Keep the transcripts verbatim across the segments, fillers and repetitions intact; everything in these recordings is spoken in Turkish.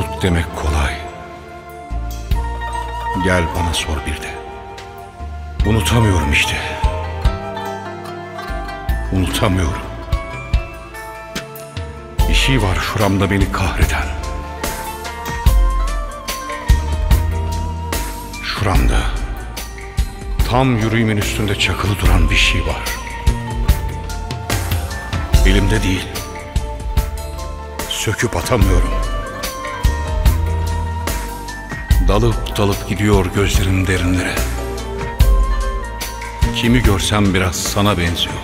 Unut demek kolay. Gel bana sor bir de. Unutamıyorum işte. Unutamıyorum. Bir şey var şuramda beni kahreden. Şuramda tam yüreğimin üstünde çakılı duran bir şey var. Elimde değil. Söküp atamıyorum. Dalıp dalıp gidiyor gözlerim derinlere. Kimi görsem biraz sana benziyor.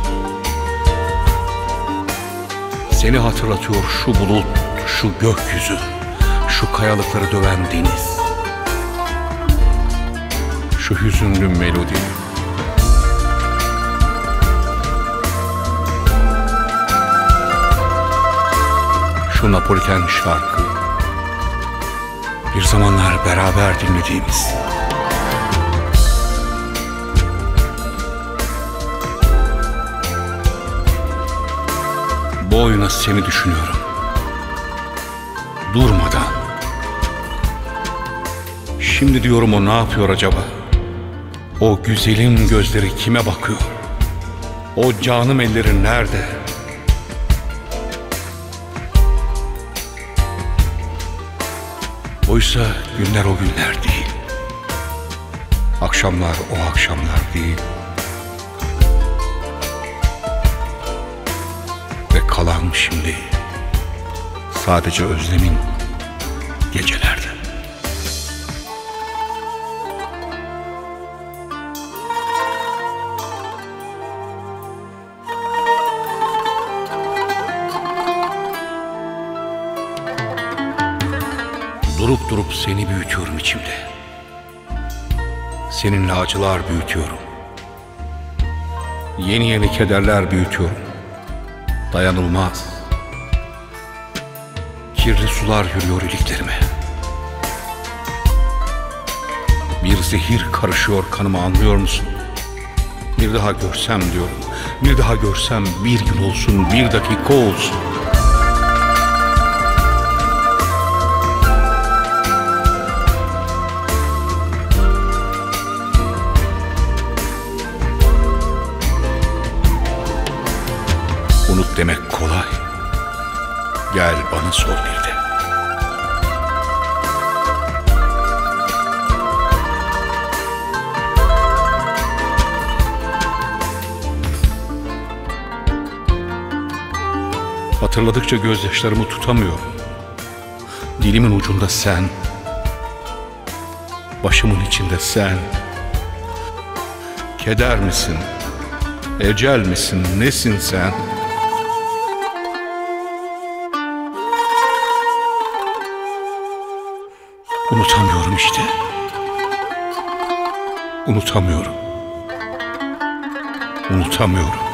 Seni hatırlatıyor şu bulut, şu gökyüzü, şu kayalıkları döven deniz, şu hüzünlü melodi. Şu Napoliten şarkı, bir zamanlar beraber dinlediğimiz. Bu oyuna seni düşünüyorum, durmadan. Şimdi diyorum, o ne yapıyor acaba? O güzelim gözleri kime bakıyor? O canım elleri nerede? Oysa günler o günler değil. Akşamlar o akşamlar değil. Ve kalan şimdi sadece özlemin gecelerde. Durup durup seni büyütüyorum içimde. Seninle acılar büyütüyorum. Yeni yeni kederler büyütüyorum. Dayanılmaz. Kirli sular yürüyor iliklerime. Bir zehir karışıyor kanıma, anlıyor musun? Bir daha görsem diyorum. Bir daha görsem bir gün olsun, bir dakika olsun. Unut demek kolay. Gel bana sor bir de. Hatırladıkça gözyaşlarımı tutamıyorum. Dilimin ucunda sen, başımın içinde sen. Keder misin? Ecel misin? Nesin sen? Unutamıyorum işte. Unutamıyorum. Unutamıyorum.